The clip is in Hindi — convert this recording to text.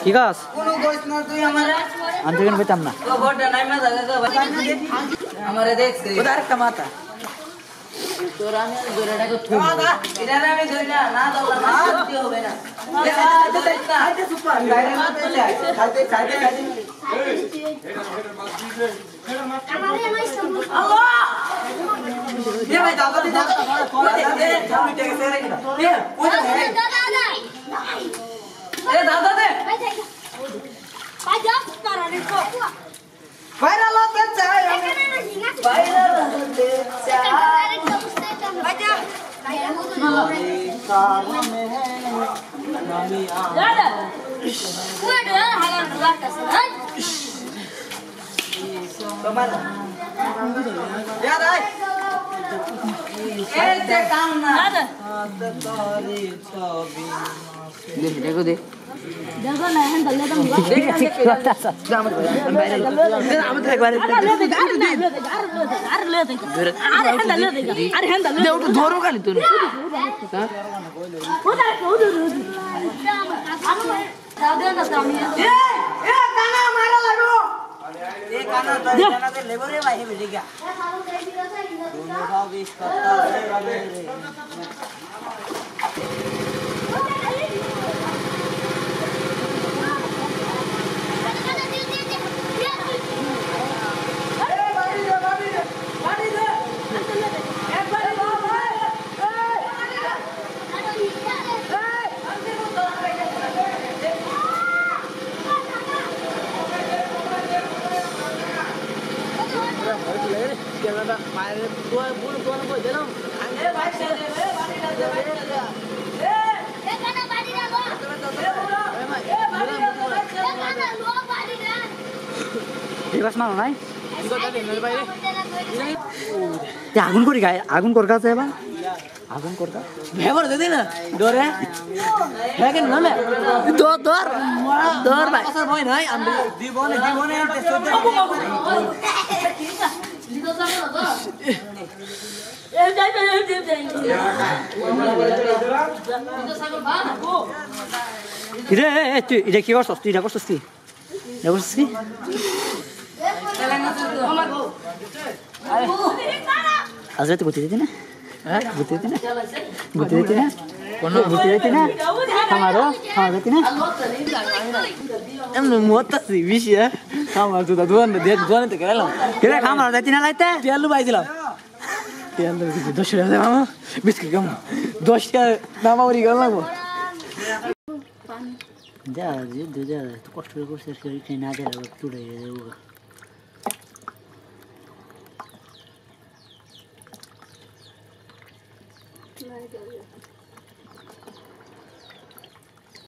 কি গাছ কোন কইছ না তুই আমারে আমি কেন পেতাম না ও বড়টা নাই মা জায়গা আমারে দেখছে ওটা একটা মাথা তোরা আমি জোরেটাকে থুম এটা আমি ধরি না না দাও না দিতে হবে না খাইতে সুপার বাইরে মাথা যায় খাইতে আমারে নাই সম্ভব আল্লাহ ये भाई दादा दे दादा दे हम टेक से रे ये पूजा है ए दादा दे भाई जा करा रे को वायरल होते चाहे वायरल होते चाहे भाई जा कार में है नामी आ दादा वो डर हालान बात कर कमाल यार आई ए ते काम ना तारी छवि देख देखो दे देखो ना हम दल्ले दम देख जाम हम तो एक बार अरे हम दल्ले दे धरो खाली तू ए काना मारा लागो ए काना दे लेबो रे भाई भेज गया दोनों का 20 पत्ता रे আগুন করি গায়ে আগুন কর কাছে এবার আগুন করতা ভেবর দে দে না ডরে হ্যাঁ কেন না তোর ভাই আসর ভয় নাই আমি জীবনে রে তুই এটা কি করছস তুই এটা করছস কি আজ রাতে গুতি দিতি না হ্যাঁ গুতি দিতি না কোনো গুতি দিতি না আমারও দিতি না এমন মতাছি বিশিয়া আমার তো দোকানে দোকানে গেলাম কেরে খামার দিতি না লাইতে তেলু পাইছিলাম তেল 10 টাকা মামা বিস্কুট কম 10 টাকা নামাউরি গেল লাগবো যা যা তো কষ্ট করে করছিস করে না দেয় তুলে দেবো